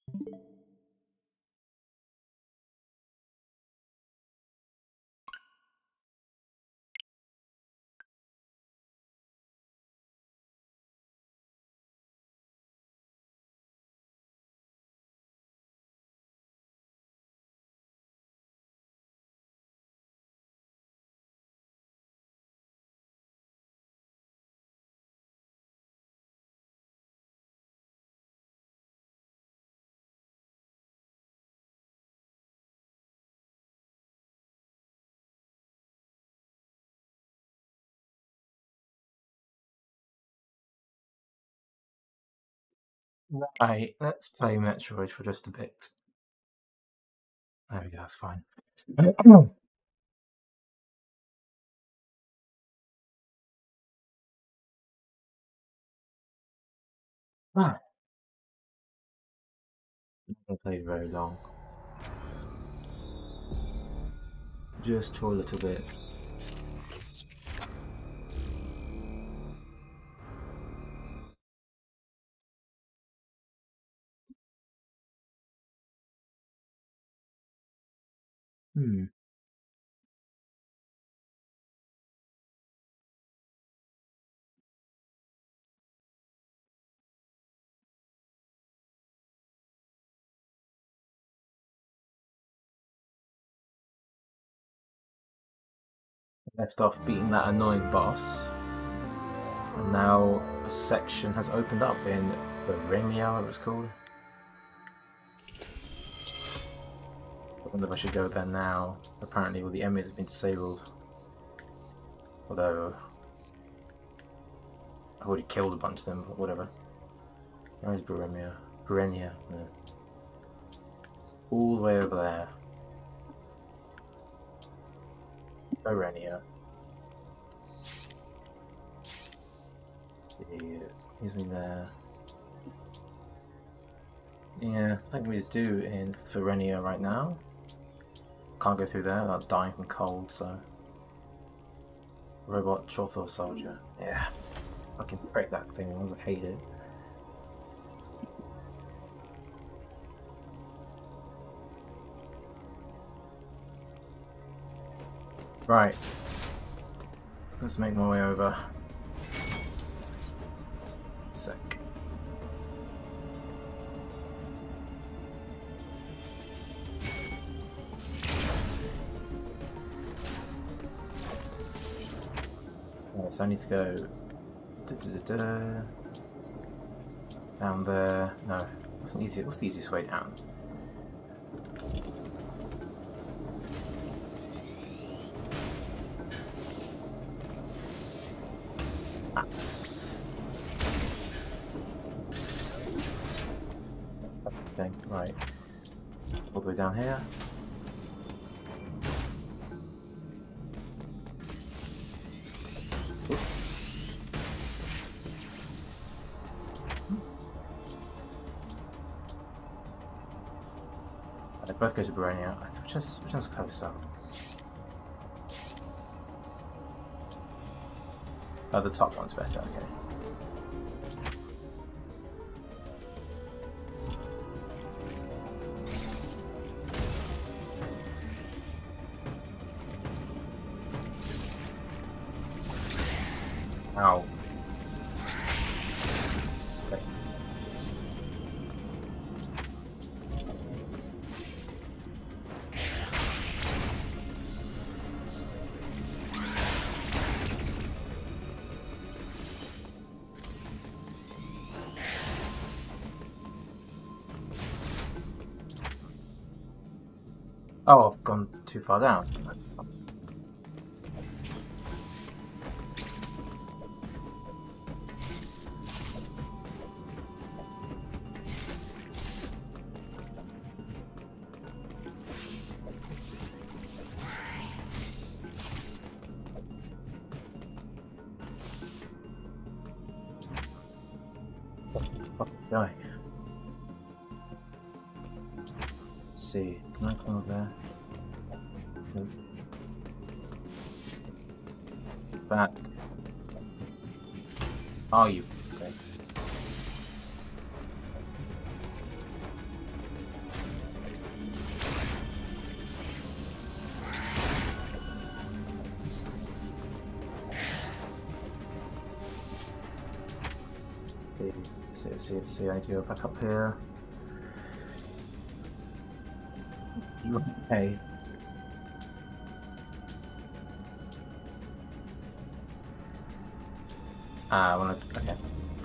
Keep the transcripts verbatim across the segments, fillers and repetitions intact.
Right, let's play Metroid for just a bit. There we go, that's fine. Ah, haven't played very long. Just for a little bit. Hmm. Left off beating that annoying boss. And now a section has opened up in the Remia, whatever it's called. I wonder if I should go there now. Apparently all the enemies have been disabled. Although I already killed a bunch of them, but whatever. Where's Buremia? Burenia. No. All the way over there. Burenia. He's me there. Yeah, I think we do in Ferenia right now. Can't go through there without dying from cold, so. Robot Chothor Soldier. Yeah. Fucking break that thing, I hate it. Right. Let's make my way over. Sec. Yeah, so I need to go da, da, da, da, down there. No, what's the easiest? What's the easiest way down? Ah. Okay, right. All the way down here. They both go to Barania. Which one's, which one's closer? Oh, the top one's better, okay. Ow. Okay. Oh, I've gone too far down. Going. Let's see. Can I come over there? Nope. Back. Are you? Okay. see, let's see, I need to go back up here. Okay. Ah, I want to. Okay.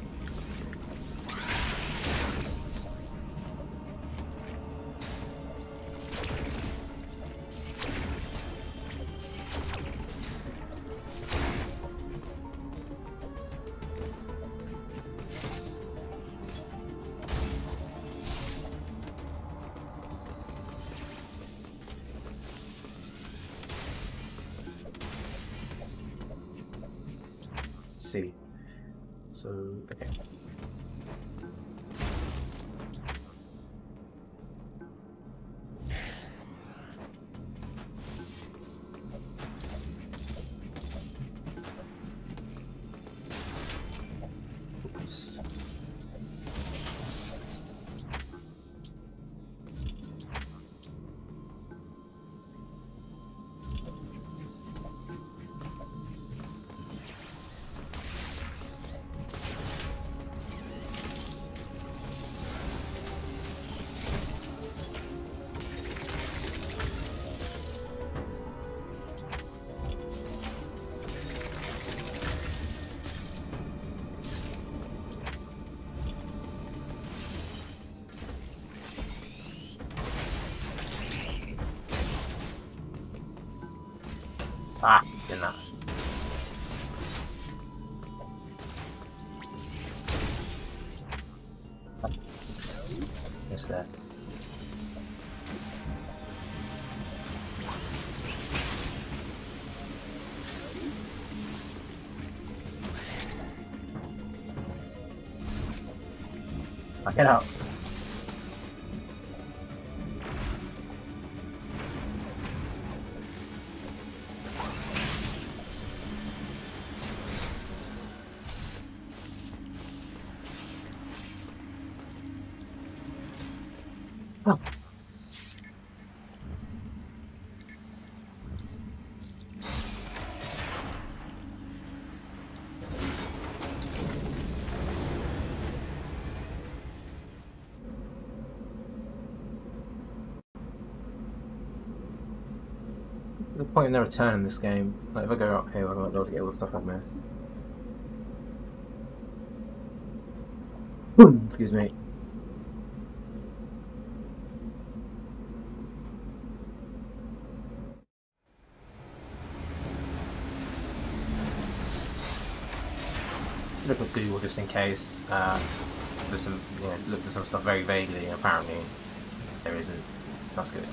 See. So, okay. Oops. Ah, did not. What's that? Ah, get out. Oh. The point of no return in this game. Like if I go up here, I won't be able to get all the stuff I've missed. Excuse me. Look at Google just in case. Uh, there's some, you know, looked at some stuff very vaguely, and apparently there isn't. That's good.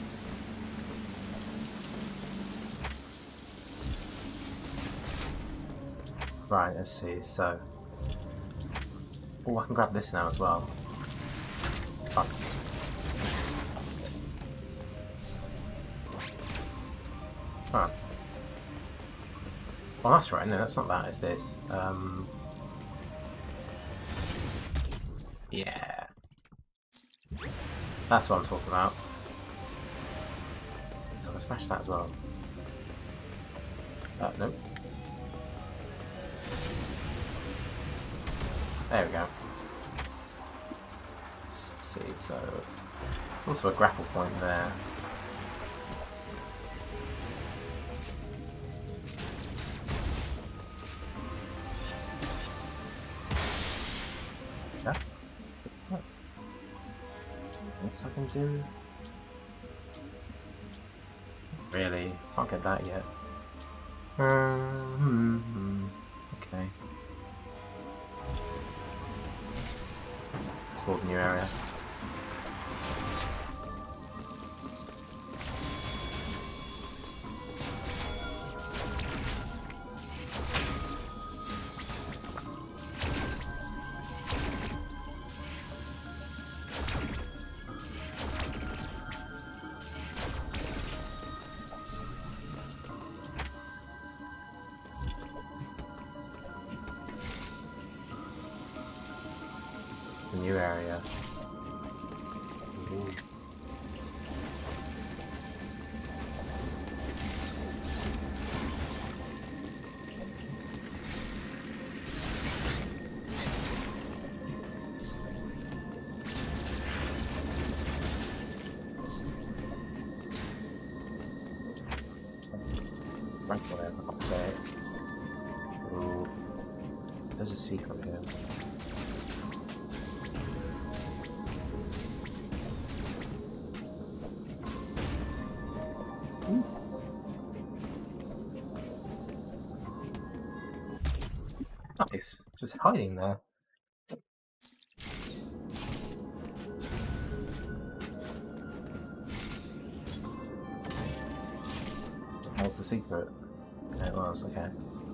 Right, let's see. So, oh, I can grab this now as well. Fuck. Huh. Oh, that's right. No, that's not that. It's this. Um. Yeah. That's what I'm talking about. So I'm gonna smash that as well. Uh, nope. There we go. Let's see, so also a grapple point there. Yeah. What? What's I can do? Really? Can't get that yet. Um, okay. Explore the new area. The new area. Ooh. whatever. Okay. Ooh. There's a secret here. Ooh. Nice. Just hiding there. What's the secret? Yeah, it was, okay.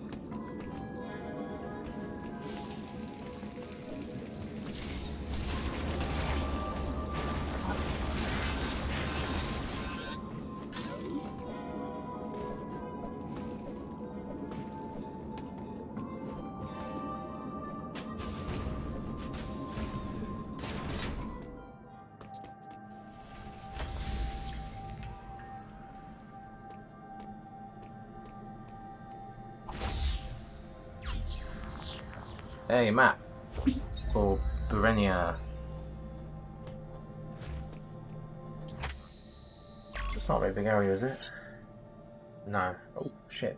Hey, map for Berenia. It's not a very big area, is it? No. Oh, shit.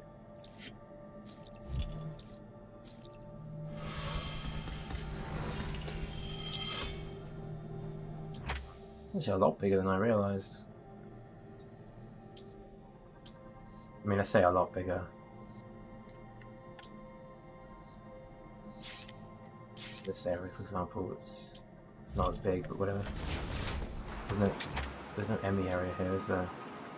It's a lot bigger than I realised. I mean, I say a lot bigger. This area, for example, it's not as big, but whatever. There's no, there's no Emmy area here, is there?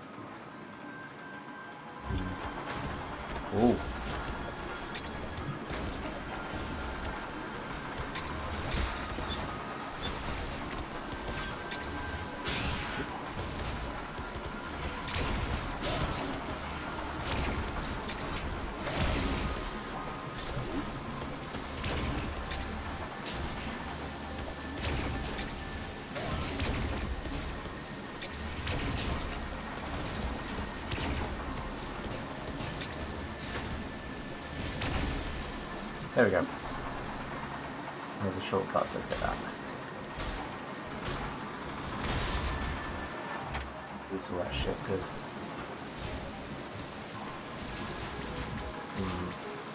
Mm. Ooh. There we go. There's a shortcut, so let's get that. Use all that shit, good. Mm.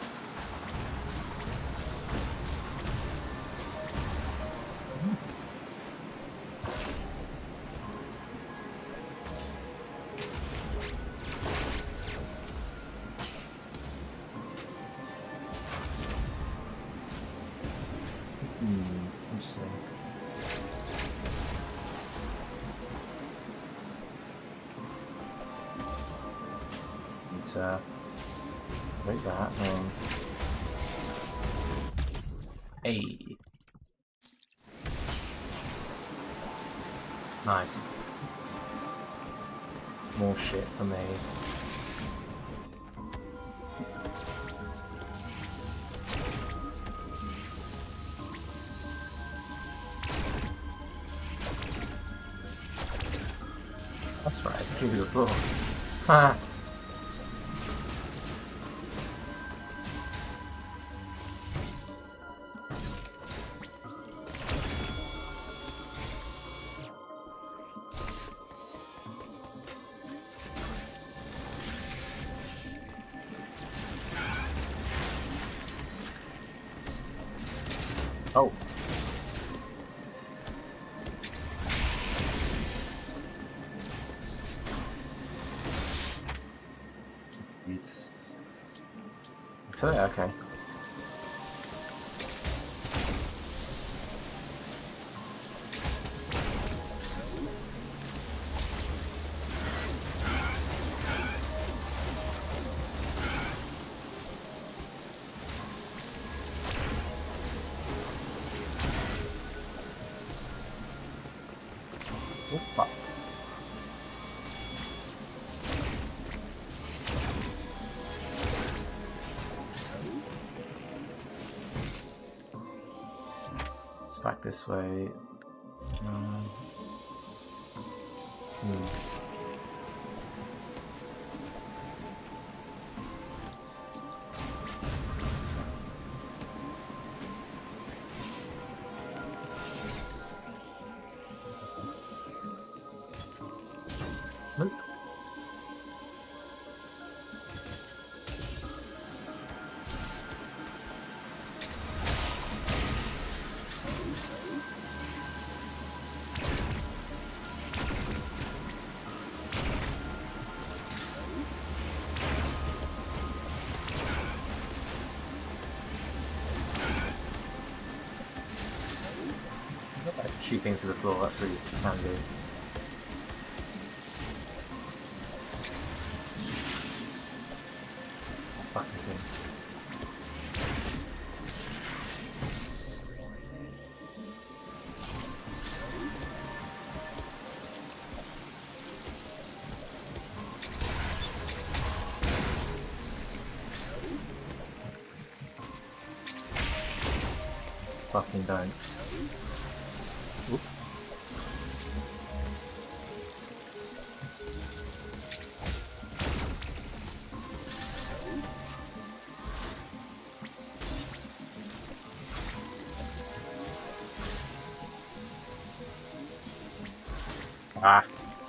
Interesting. Need to break that. Um, hey. Nice. More shit for me. That's right, I give you a floor. Ha! Oh. It's... So, yeah, okay. Oh, fuck. It's back this way. Um, hmm. Nope. Shoot things to the floor, that's really handy. What's that fucking thing? Fucking don't. Oop. Ah.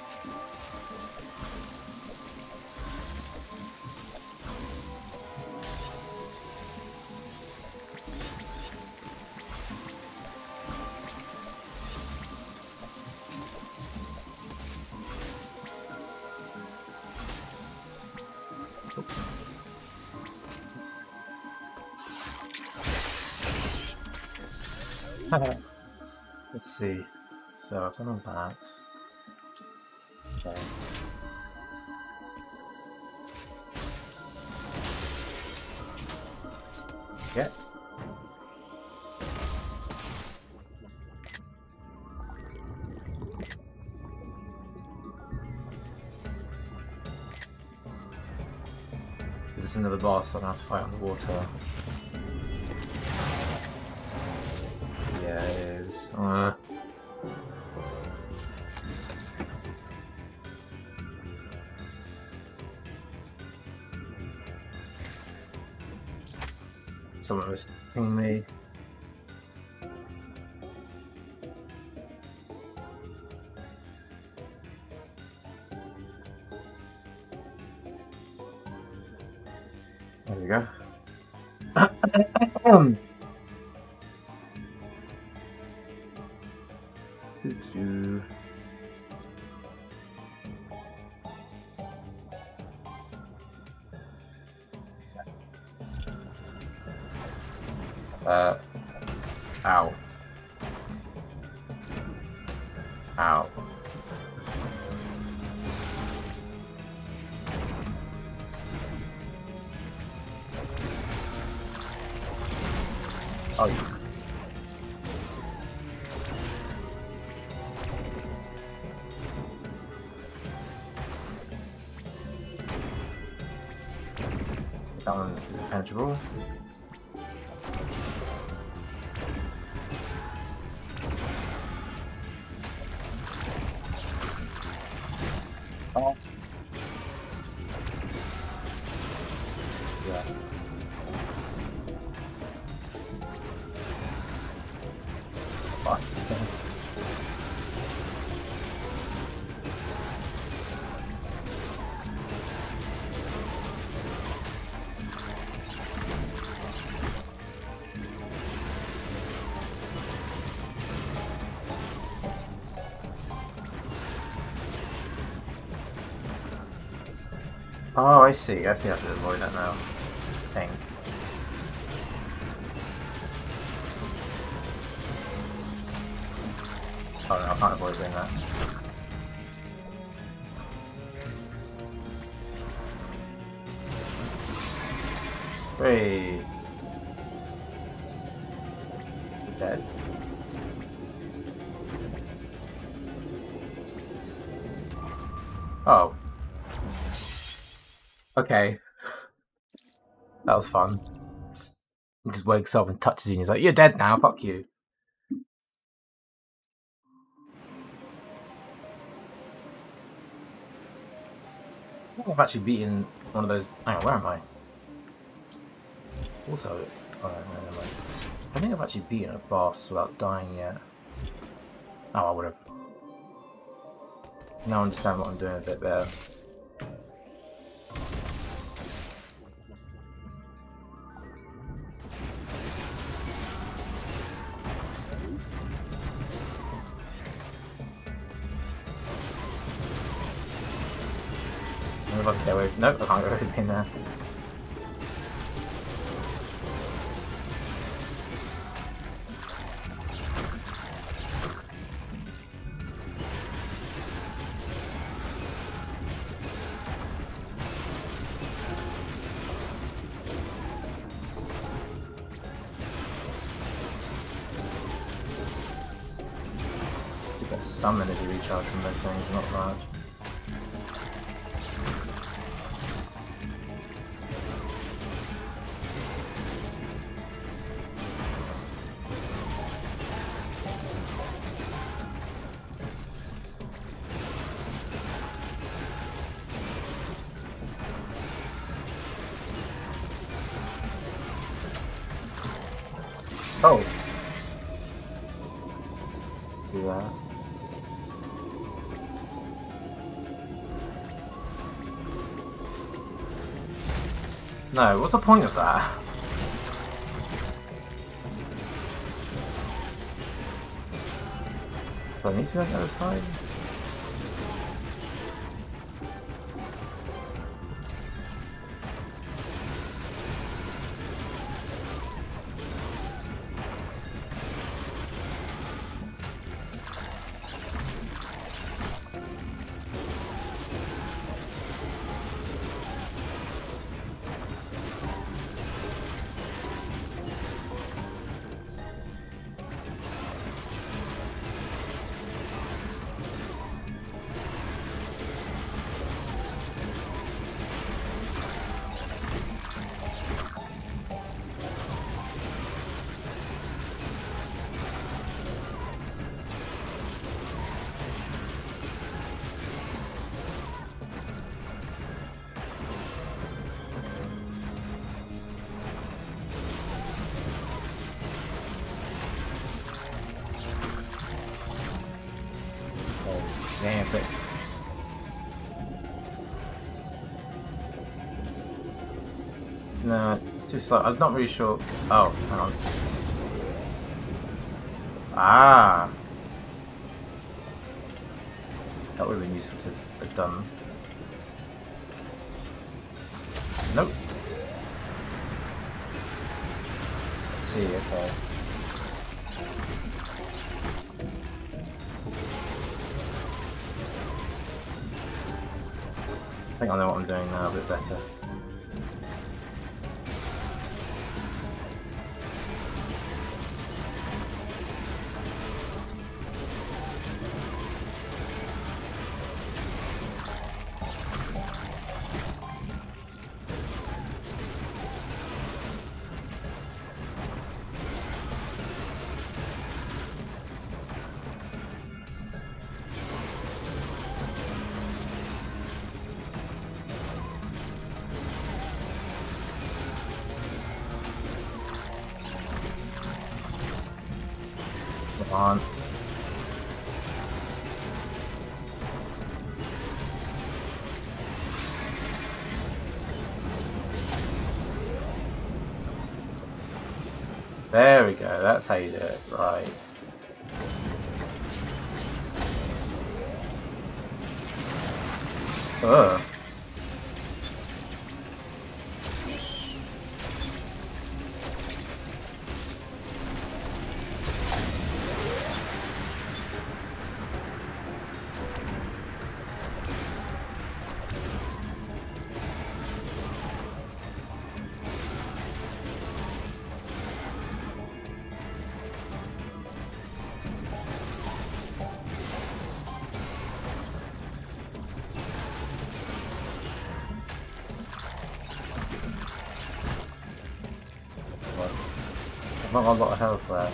Let's see. So I've done all that. Okay. Yeah. Is this another boss that I have to fight on the water? Yeah, it is. Uh. Someone was pinging me. There we go. Do uh ow ow oh yeah. That one is impenetrable. Oh. Yeah. Fuck's sake. Oh, I see. I see how to avoid that now. I think. Oh no, I can't avoid doing that. Hooray! Dead. Oh. Okay. That was fun. Just, he just wakes up and touches you and he's like, you're dead now, fuck you. I think I've actually beaten one of those... Hang on, where am I? Also... Oh, no, no, no, I think I've actually beaten a boss without dying yet. Oh, I would have. Now I understand what I'm doing a bit better. If I can get away. Nope, I can't get away from there. get some energy recharge from those things, not much. Oh! Do that. No, what's the point of that? Do I need to go on the other side? Damn it. No, it's too slow. I'm not really sure. Oh, hang on. Ah! That would have been useful to have done. Nope. Let's see, okay. I think I know what I'm doing now a bit better. On. There we go, that's how you do it, right. Ugh. I've not got a lot of health left.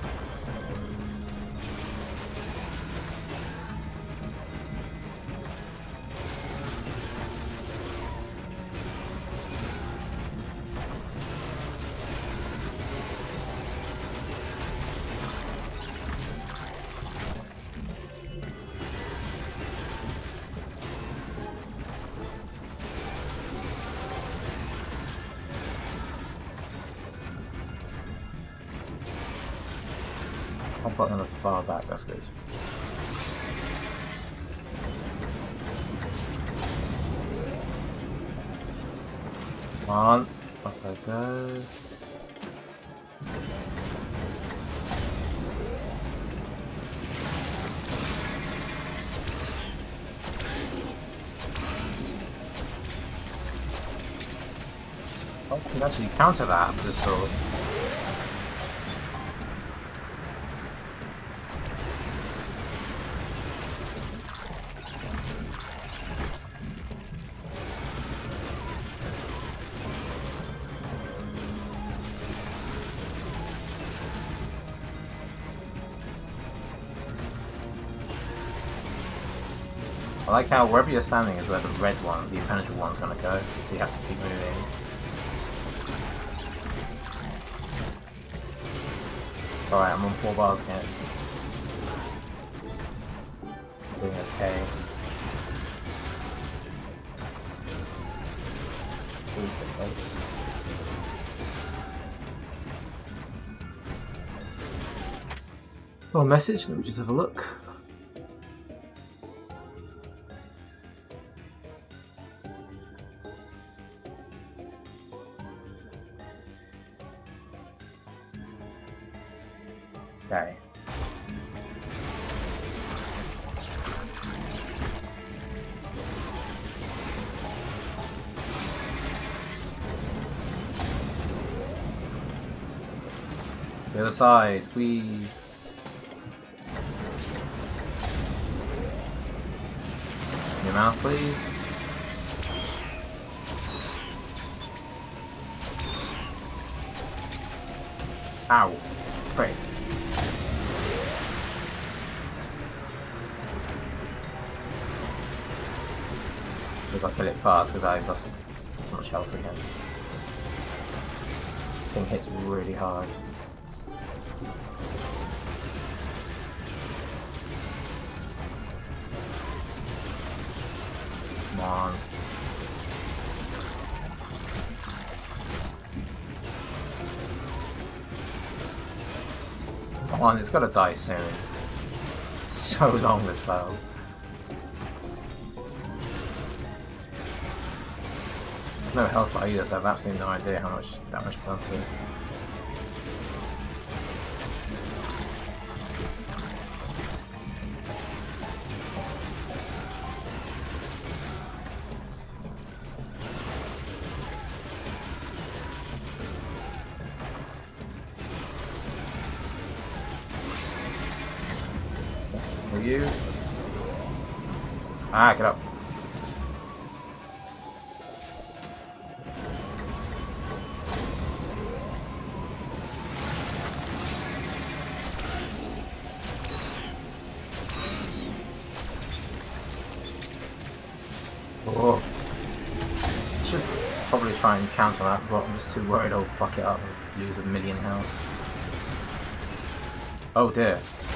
I've got another far back, that's good. Come on, up I go. Oh, I can actually counter that with the sword. I like how wherever you're standing is where the red one, the impenetrable one's gonna go, so you have to keep moving. Alright, I'm on four bars again. Doing okay. Ooh, bit close. Oh, message, let me just have a look. Okay. The other side, we. Your mouth, please. Ow! Great. If I kill it fast because I've lost so much health again. Thing hits really hard. Come on. Come on, it's gotta die soon. So long this battle. No health either, so I have absolutely no idea how much damage done to it. For you. Ah, get up. Oh. Should probably try and counter that, but I'm just too worried I'll fuck it up and lose a million health. Oh dear.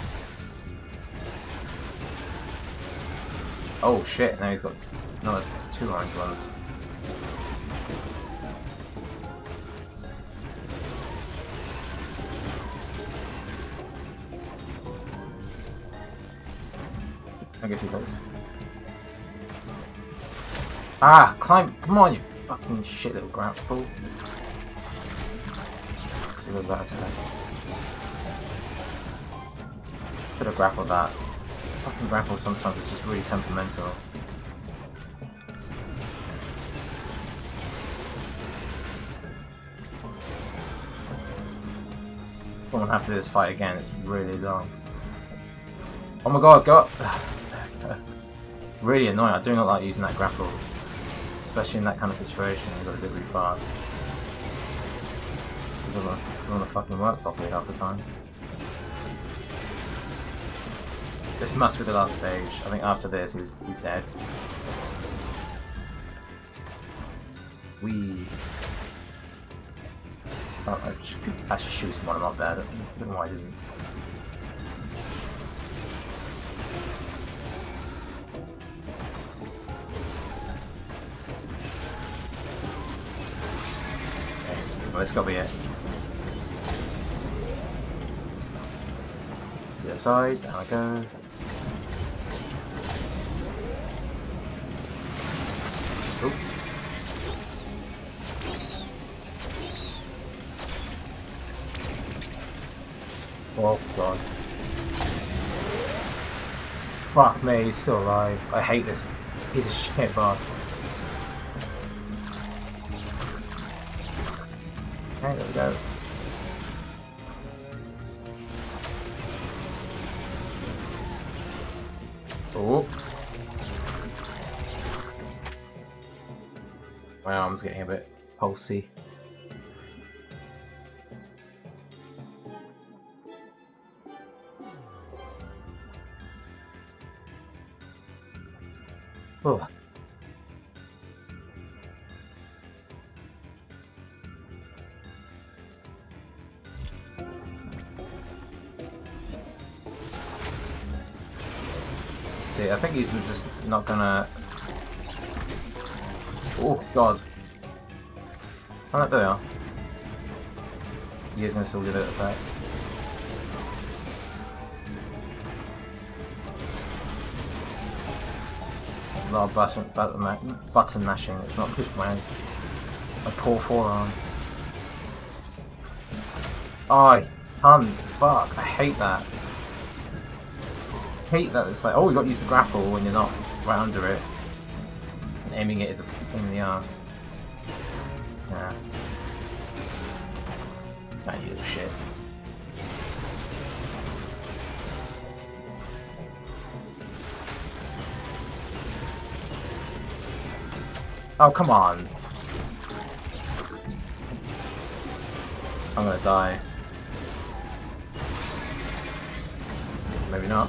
Oh shit, now he's got another two orange ones. I get too close. Ah, climb! Come on, you fucking shit little grapple. Let's see what's that attack. Could have grappled that. Fucking grapple sometimes is just really temperamental. I'm gonna have to do this fight again, it's really long. Oh my god, go up! Really annoying, I do not like using that grapple. Especially in that kind of situation, you've got to do it really fast. It doesn't, doesn't want to fucking work properly half the time. This must be the last stage. I think after this, he's, he's dead. We. Oh, I should actually shoot one of them up there. I don't know why I didn't. Okay, well, this gotta be it. The other side, down I go. Oop. Oh god. Fuck me, he's still alive. I hate this piece of shit boss. Okay, there we go. Oh. My arm's getting a bit pulsy. Oh. See, I think he's just not gonna. Oh god! Oh, there we are. He is gonna still do that attack. A lot of button, button, ma button mashing. It's not good for my, my poor forearm. Oh, ton! Fuck! I hate that. I hate that it's like, oh, you got to use the grapple when you're not right under it. And aiming it is a pain in the ass. Yeah. That you little shit. Oh, come on. I'm gonna die. Maybe not.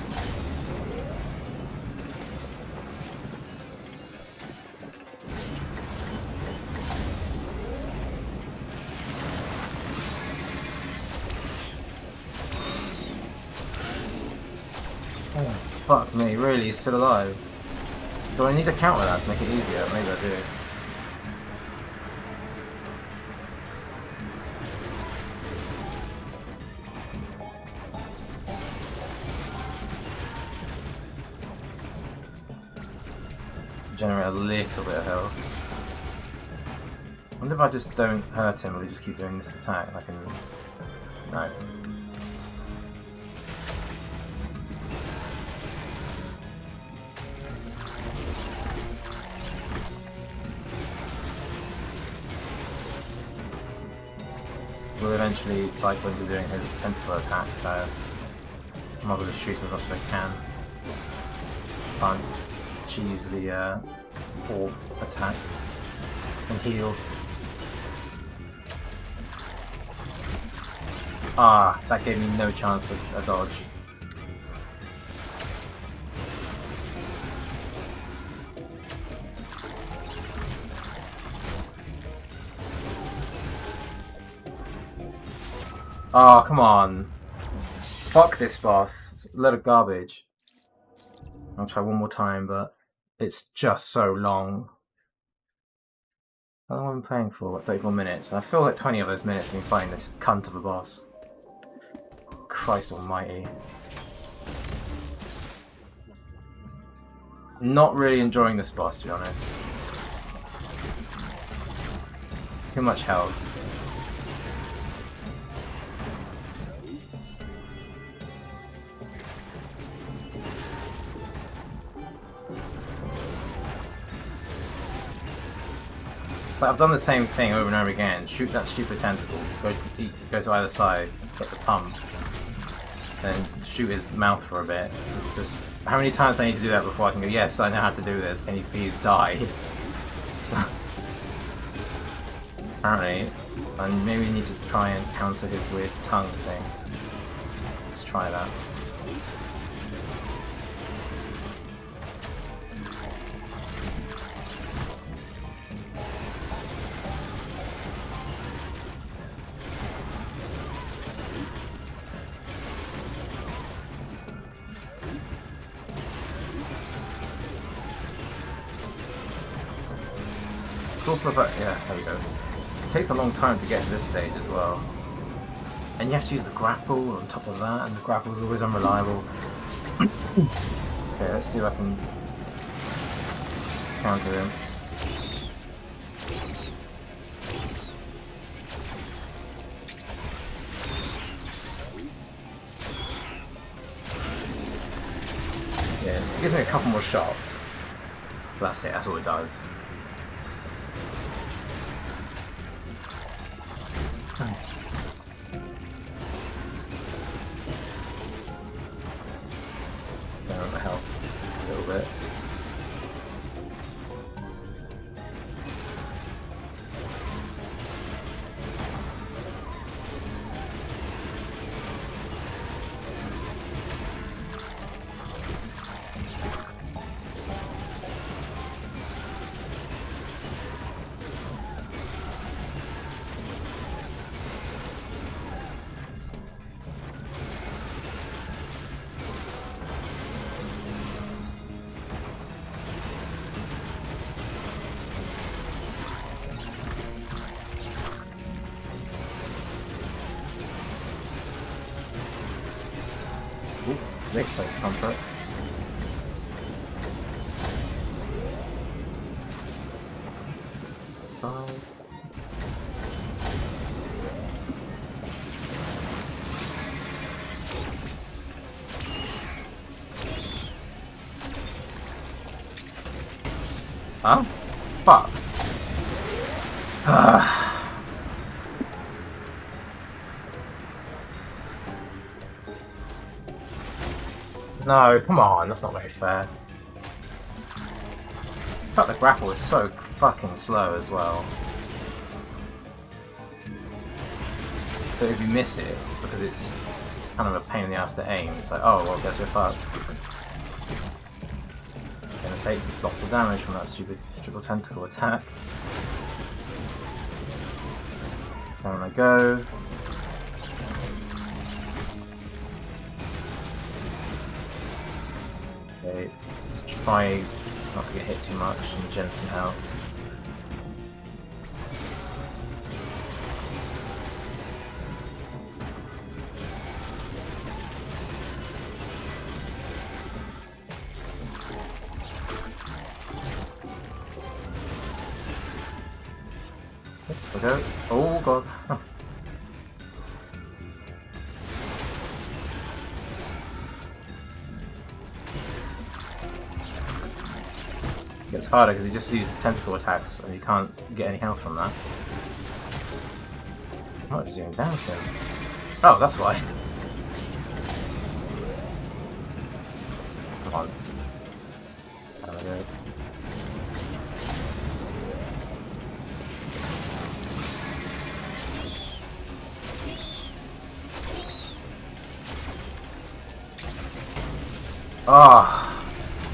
Oh, fuck me, really? He's still alive? Do I need to counter that to make it easier? Maybe I do. Generate a little bit of health. I wonder if I just don't hurt him, or we just keep doing this attack. I can. No. We'll eventually cycle into doing his tentacle attack, so I'm not going to shoot as much as I can. Can't cheese the uh, orb attack and heal. Ah, that gave me no chance of a dodge. Oh, come on. Fuck this boss. It's a load of garbage. I'll try one more time, but it's just so long. How long have I been playing for? What, thirty-four minutes? I feel like twenty of those minutes have been fighting this cunt of a boss. Christ almighty. Not really enjoying this boss, to be honest. Too much health. But I've done the same thing over and over again. Shoot that stupid tentacle, go to, go to either side, hit the pump, then shoot his mouth for a bit. It's just, how many times do I need to do that before I can go, yes, I know how to do this, can you please die? Apparently, and maybe we need to try and counter his weird tongue thing. Let's try that. It's also the fact, yeah, there we go. It takes a long time to get to this stage as well. And you have to use the grapple on top of that, and the grapple is always unreliable. Okay, let's see if I can counter him. Yeah, it gives me a couple more shots. But that's it, that's all it does. Down the health a little bit. Big place comfort. Side. Huh? Fuck. No, come on, that's not very fair. But the grapple is so fucking slow as well. So if you miss it, because it's kind of a pain in the ass to aim, it's like, oh, well, guess we're fucked. Gonna take lots of damage from that stupid triple tentacle attack. Down I go. Okay, let's try not to get hit too much and gen some health. There we go. Oh god. Huh. It gets harder because he just uses tentacle attacks and you can't get any health from that. How much is he doing damage to him? Oh, that's why. Come on. There we go. Ah, oh.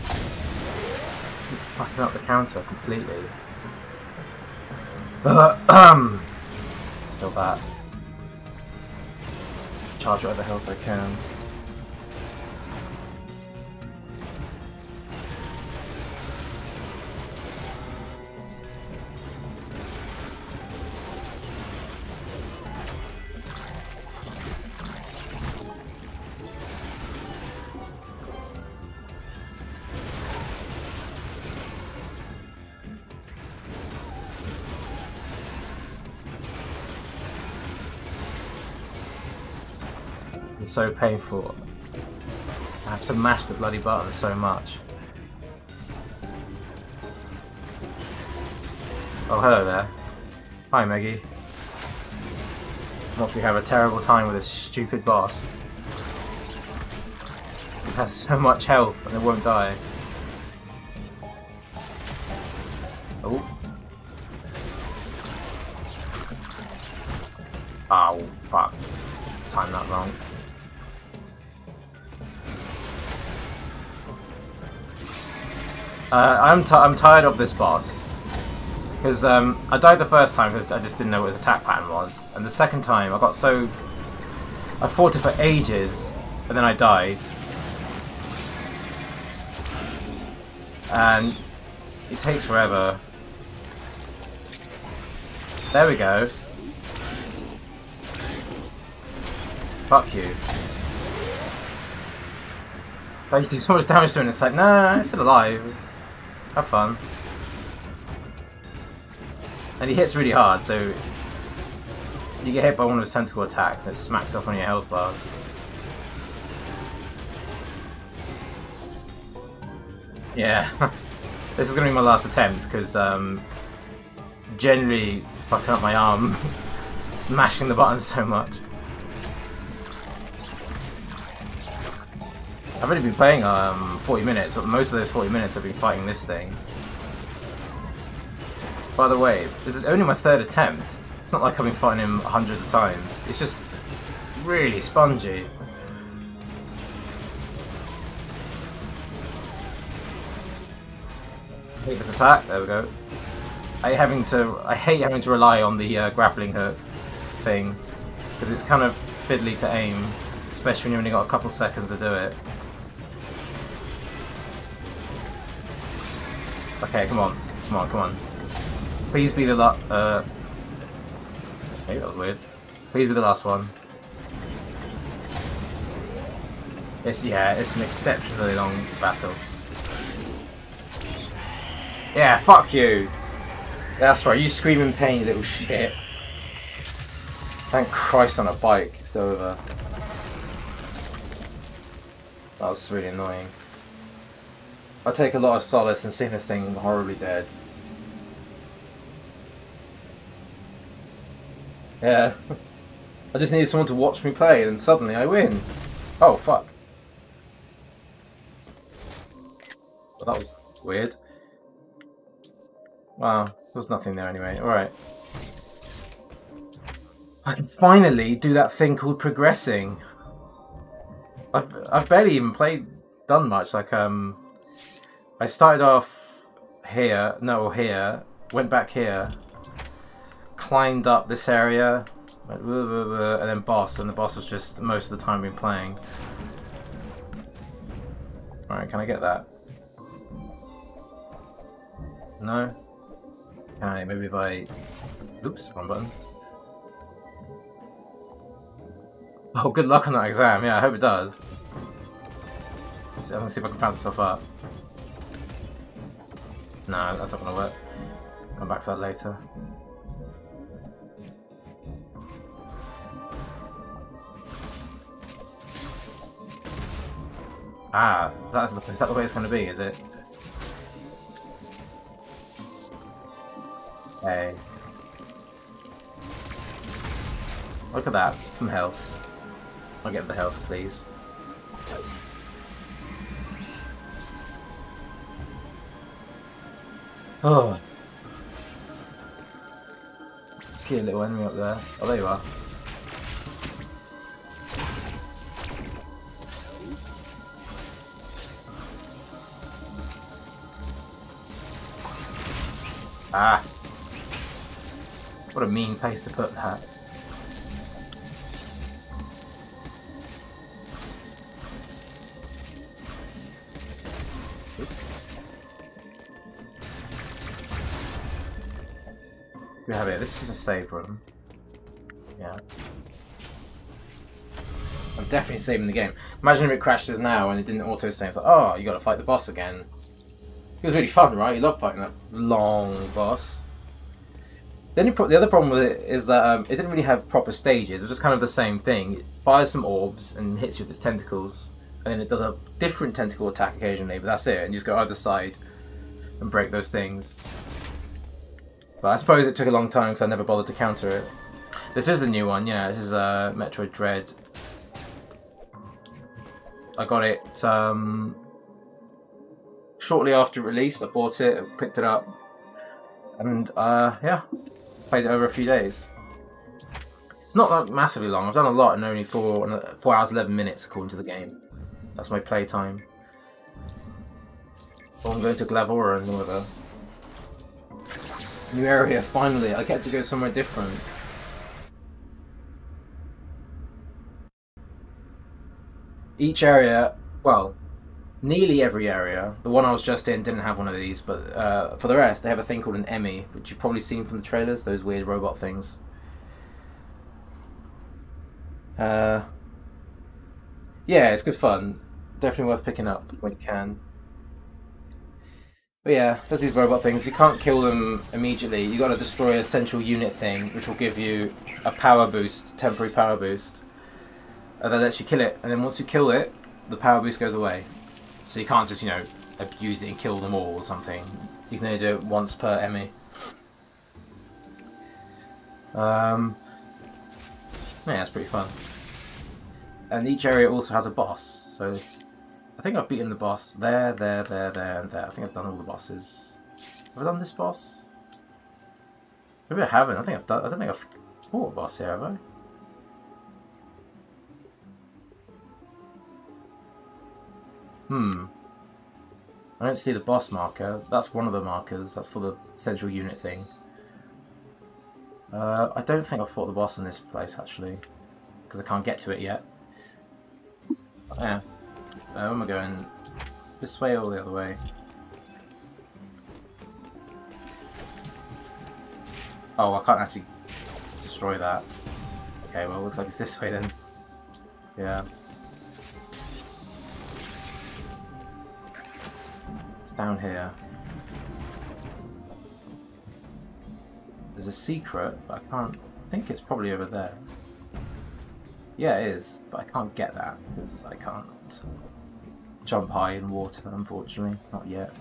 Fucking up the counter completely. Uh, Feel that. Charge whatever health I can. It's so painful. I have to mash the bloody button so much. Oh, hello there. Hi, Meggy. Watch me have a terrible time with this stupid boss. It has so much health and it won't die. Oh. Oh, fuck. Timed that wrong. Uh, I'm, t I'm tired of this boss. Because um, I died the first time because I just didn't know what his attack pattern was. And the second time I got so... I fought it for ages, and then I died. And it takes forever. There we go. Fuck you. Like, you do so much damage to him and it's like, nah, it's still alive. Have fun. And he hits really hard, so you get hit by one of his tentacle attacks and it smacks off on your health bars. Yeah. This is going to be my last attempt because um, generally fucking up my arm, smashing the buttons so much. I've only been playing um, forty minutes, but most of those forty minutes I've been fighting this thing. By the way, this is only my third attempt. It's not like I've been fighting him hundreds of times. It's just really spongy. I hate this attack. There we go. I hate having to. I hate having to rely on the uh, grappling hook thing because it's kind of fiddly to aim, especially when you've only got a couple seconds to do it. Okay, come on, come on, come on. Please be the last. Uh... Okay, that was weird. Please be the last one. It's, yeah, it's an exceptionally long battle. Yeah, fuck you! That's right, you scream in pain, you little shit. Thank Christ on a bike, it's over. That was really annoying. I take a lot of solace in seeing this thing horribly dead. Yeah. I just needed someone to watch me play and suddenly I win. Oh, fuck. Well, that was weird. Wow, there was nothing there anyway. Alright. I can finally do that thing called progressing. I've, I've barely even played, done much. Like, um, I started off here, no, here, went back here, climbed up this area, went blah, blah, blah, and then boss, and the boss was just most of the time been playing. Alright, can I get that? No? Can I, maybe if I... Oops, wrong button. Oh, good luck on that exam. Yeah, I hope it does. Let's see, I'm gonna see if I can bounce myself up. No, that's not gonna work. Come back for that later. Ah, that's the, is that the way it's gonna be? Is it? Hey. Look at that. Some health. I'll get the health, please. Oh. See a little enemy up there. Oh, there you are. Ah. What a mean place to put that. We have it. This is a save room. Yeah. I'm definitely saving the game. Imagine if it crashes now and it didn't auto save. It's like, oh, you got to fight the boss again. It was really fun, right? You love fighting that long boss. The, only pro the other problem with it is that um, it didn't really have proper stages. It was just kind of the same thing. It fires some orbs and hits you with its tentacles, and then it does a different tentacle attack occasionally. But that's it. And you just go either side and break those things. But I suppose it took a long time because I never bothered to counter it. This is the new one, yeah. This is uh, Metroid Dread. I got it um, shortly after release. I bought it, picked it up, and uh, yeah, played it over a few days. It's not like massively long. I've done a lot in only four, four hours, eleven minutes according to the game. That's my play time. Oh, I'm going to Glavora and whatever. New area, finally. I get to go somewhere different. Each area, well, nearly every area. The one I was just in didn't have one of these, but uh, for the rest, they have a thing called an Emmy, which you've probably seen from the trailers, those weird robot things. Uh, yeah, it's good fun. Definitely worth picking up when you can. But yeah, there's these robot things. You can't kill them immediately. You got to destroy a central unit thing, which will give you a power boost, temporary power boost. And that lets you kill it. And then once you kill it, the power boost goes away. So you can't just, you know, abuse it and kill them all or something. You can only do it once per Emmy. Um, yeah, that's pretty fun. And each area also has a boss. So I think I've beaten the boss there, there, there, there, and there. I think I've done all the bosses. Have I done this boss? Maybe I haven't. I think I've done. I don't think I've fought a boss here, have I? Hmm. I don't see the boss marker. That's one of the markers. That's for the central unit thing. Uh, I don't think I've fought the boss in this place actually, because I can't get to it yet. Yeah. Uh, where am I going? This way or the other way? Oh, I can't actually destroy that. Okay, well, it looks like it's this way then. Yeah. It's down here. There's a secret, but I can't... I think it's probably over there. Yeah, it is, but I can't get that, because I can't jump high in water, unfortunately. Not yet.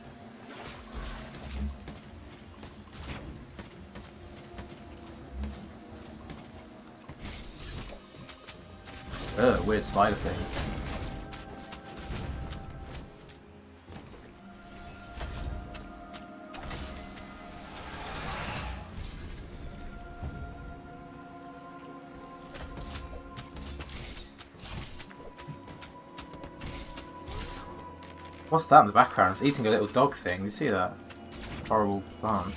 Ugh, weird spider things. What's that in the background? It's eating a little dog thing. You see that? Horrible plant.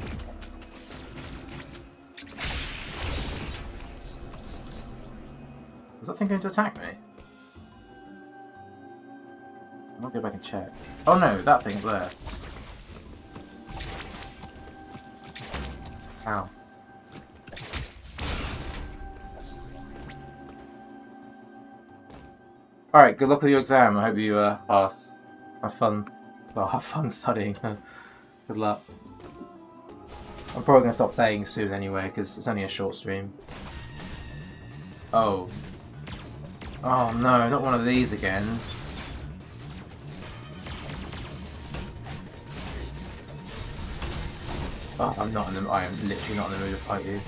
Is that thing going to attack me? I'll go back and check. Oh no, that thing's there. Ow. Alright, good luck with your exam. I hope you uh, pass. Have fun. Well, have fun studying. Good luck. I'm probably going to stop playing soon anyway, because it's only a short stream. Oh. Oh no, not one of these again. Oh, I'm not in the... I am literally not in the mood to fight you.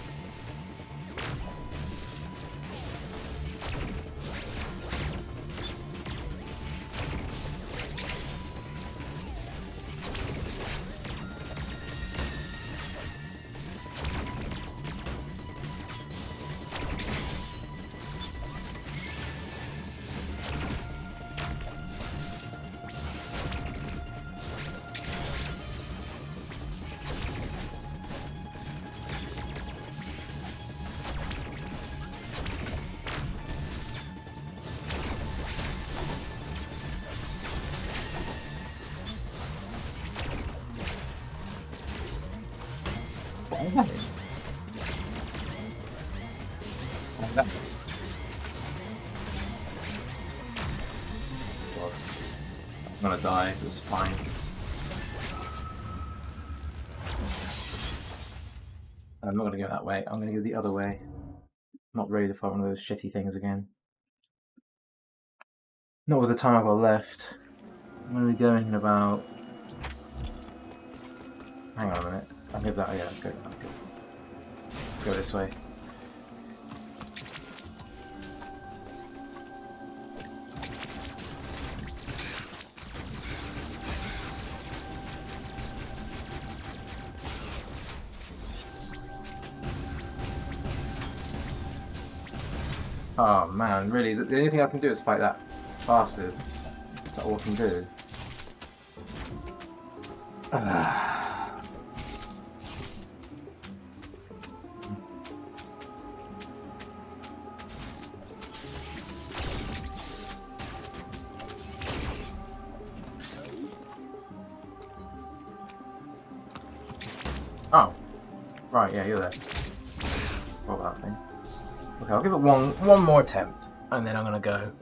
I'm gonna die, it's fine. I'm not gonna go that way, I'm gonna go the other way. I'm not ready to fight one of those shitty things again. Not with the time I've got left. I'm gonna be going in about... Hang on a minute. I'll give that, oh yeah, go, go. Let's go this way. Oh man, really? Is it the only thing I can do is fight that bastard? Is that all I can do? Oh, right, yeah, you're there. What about that thing? Okay, I'll give it one one more attempt, and then I'm gonna go.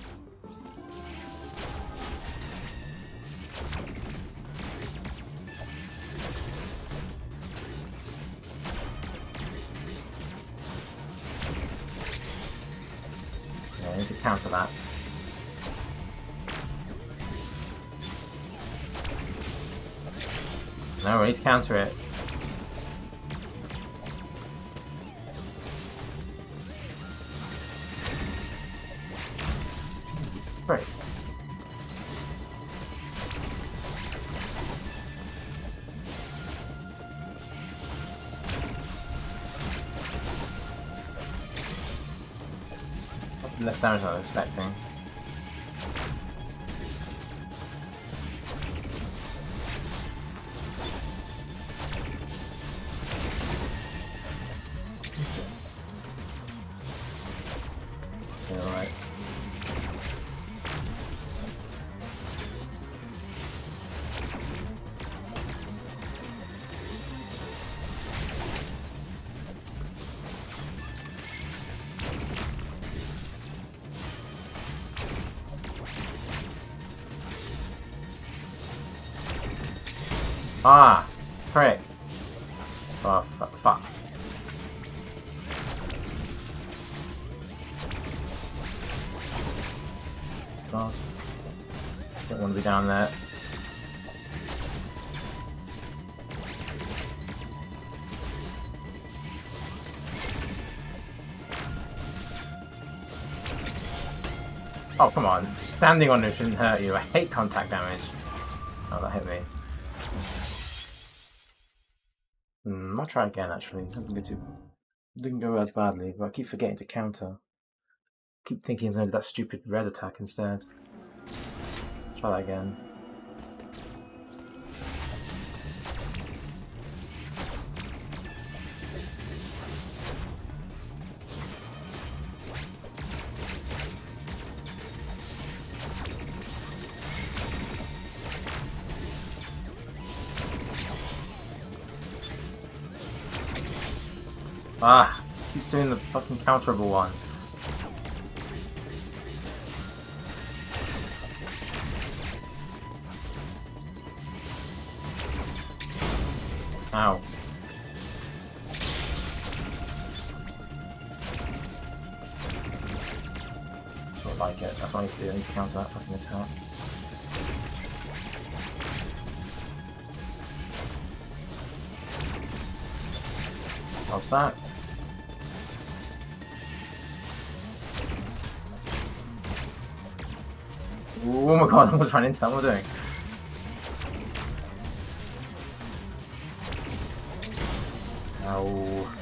Yeah, I need to counter that. No, we need to counter it. Great. Less damage than I was expecting. Alright. Ah! Frick! Oh, fuck. fuck. God. Don't want to be down there. Oh, come on. Standing on it shouldn't hurt you. I hate contact damage. Oh, that hit me. Hmm, I'll try again, actually. It didn't go, too... didn't go as badly, but I keep forgetting to counter. I keep thinking it's going to do that stupid red attack instead. Try that again. Ah, he's doing the fucking counterable one. Ow. That's what I like it. That's what I need to do. I need to counter that fucking attack. How's that? Oh my god, I almost ran into that. What am I doing? Ow.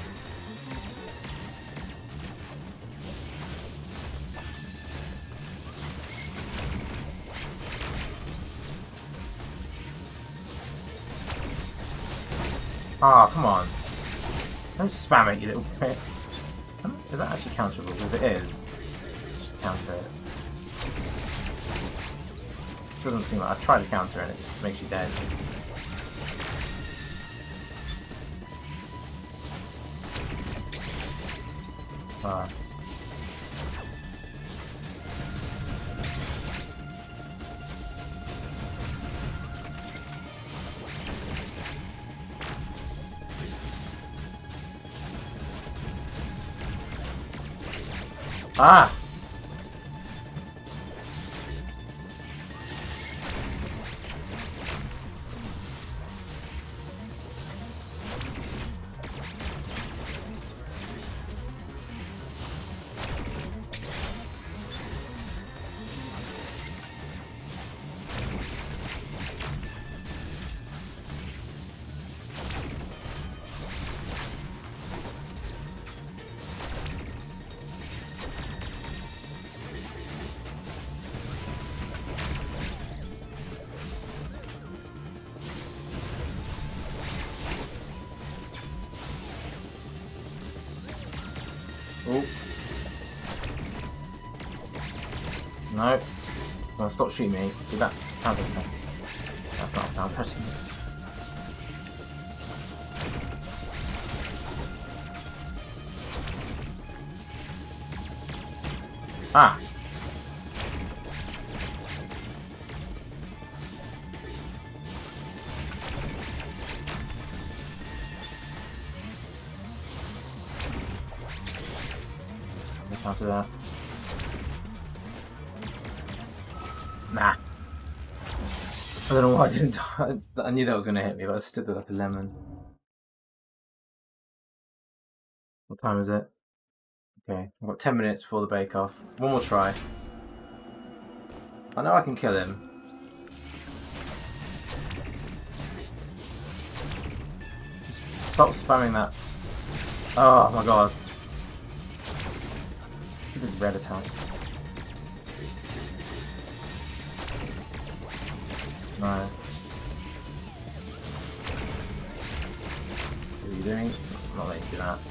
Ah, oh, come on. Don't spam it, you little prick. Is that actually counterable? If it is, just counter it. Doesn't seem like I've tried to counter and it just makes you dead. Ah. Ah! Oh. No. Well, stop shooting me. Do that. Counter attack. That's not down pressing. Ah. Counter that. Nah. I don't know why I didn't die. I knew that was going to hit me, but I stood there like a lemon. What time is it? Okay, I've got ten minutes before the bake-off. One more try. I know I can kill him. Just stop spamming that. Oh my god. Stupid red attack. No. What are you doing? I'm not letting you do that.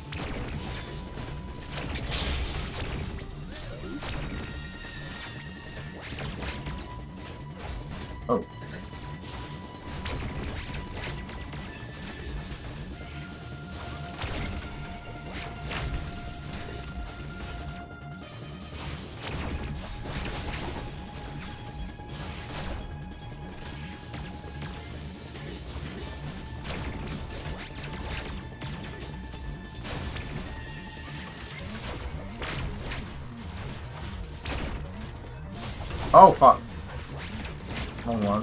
Oh. Oh fuck! Wrong one.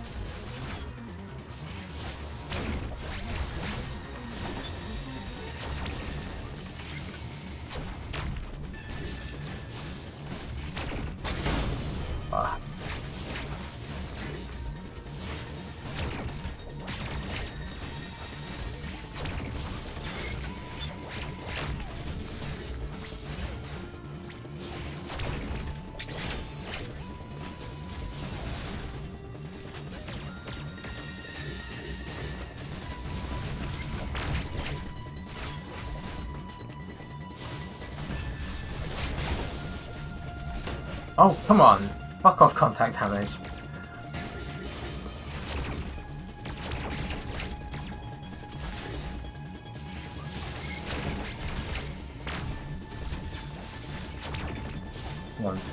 Ah. Oh, come on! Fuck off contact damage. Come on.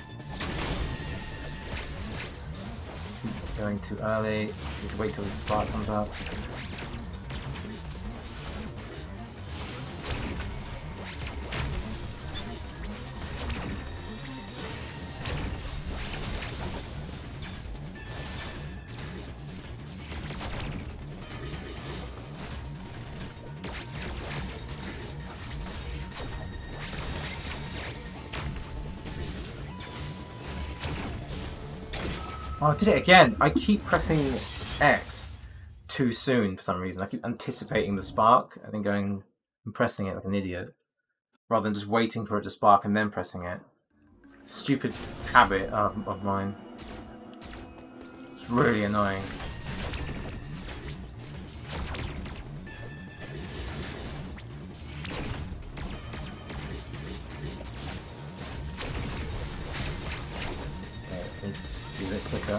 Going too early. Need to wait till the spark comes up. Oh, I did it again! I keep pressing X too soon for some reason. I keep anticipating the spark and then going and pressing it like an idiot. Rather than just waiting for it to spark and then pressing it. Stupid habit of, of mine. It's really annoying. Just do it quicker.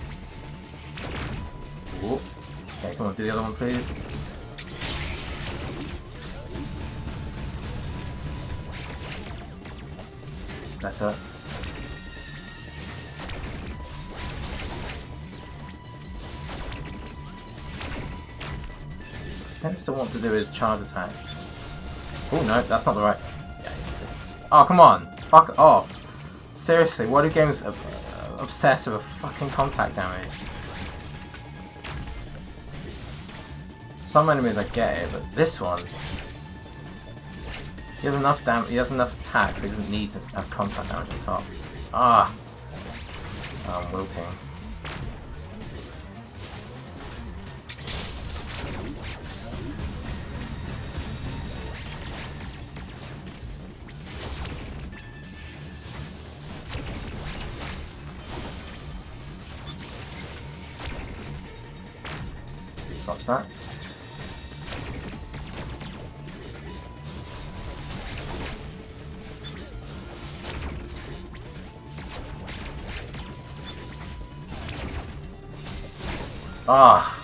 Ooh. Okay, come on, do the other one, please. It's better. I still want to do his charge attack. Oh no, that's not the right. Oh come on, fuck off! Seriously, why do games uh, obsess with fucking contact damage? Some enemies I get it, but this one, he has enough dam. He has enough attacks. He doesn't need to have contact damage on top. Ah, oh, I'm wilting. Watch that. Ah.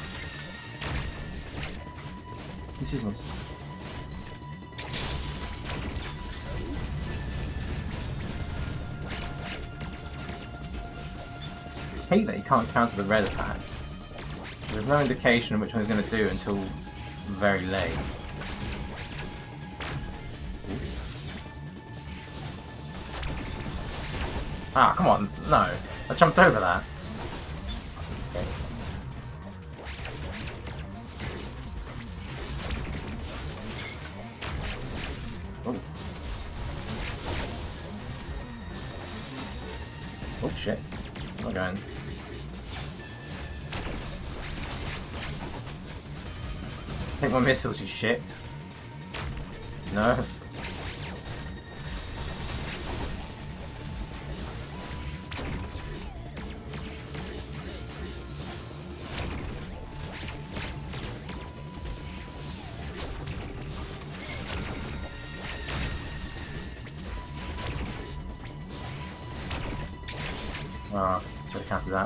He's using this. I hate that you can't counter the red attack. There's no indication of which one he's going to do until very late. Ah, come on, no. I jumped over that. Okay. Oh. Oh shit. Where am I going? I think my missiles is shit. No. Ah, oh, should have counted that.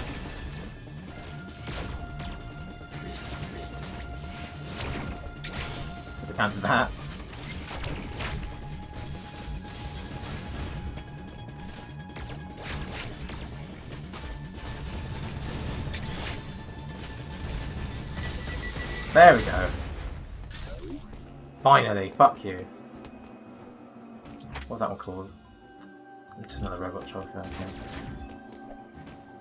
Counted that. There we go. Finally, fuck you. What's that one called? Just another robot trophy, I think.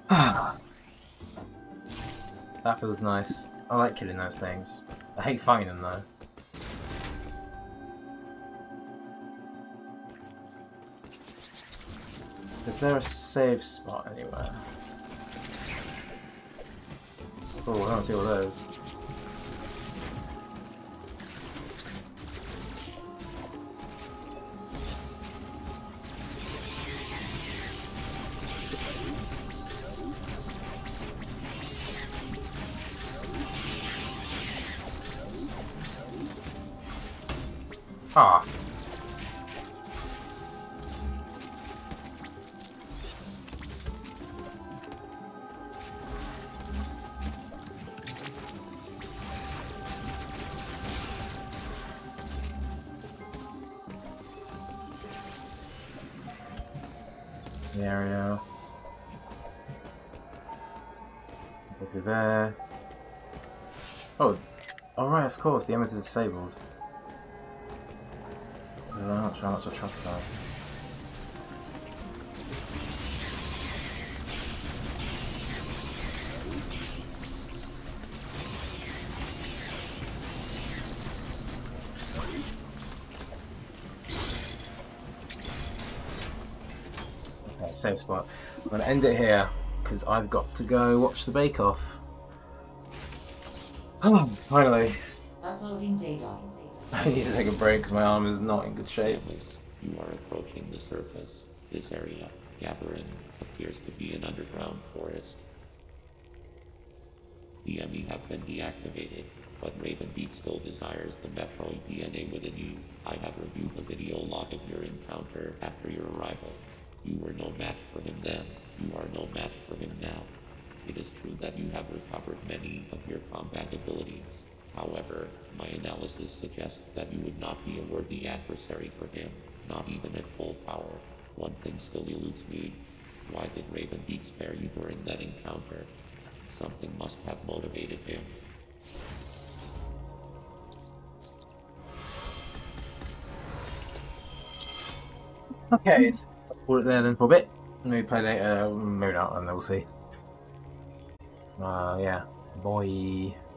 That feels nice. I like killing those things. I hate fighting them though. Is there a save spot anywhere? Oh, I don't feel those. Ah. The area. Over there. Oh, alright, of course, the emerald is disabled. I'm not sure how much I trust that. Okay, save spot. I'm going to end it here, because I've got to go watch the Bake Off. Oh, finally. Uploading data. I need to take a break because my arm is not in good shape. Samus, you are approaching the surface. This area, Gathering, appears to be an underground forest. The enemy have been deactivated, but Ravenbeak still desires the Metroid D N A within you. I have reviewed the video log of your encounter after your arrival. You were no match for him then. You are no match for him now. It is true that you have recovered many of your combat abilities. However, my analysis suggests that you would not be a worthy adversary for him, not even at full power. One thing still eludes me. Why did Ravenbeak spare you during that encounter? Something must have motivated him. Okay, so I'll put it there then for a bit. Maybe play later, maybe not, and we'll see. Uh, yeah. Boy.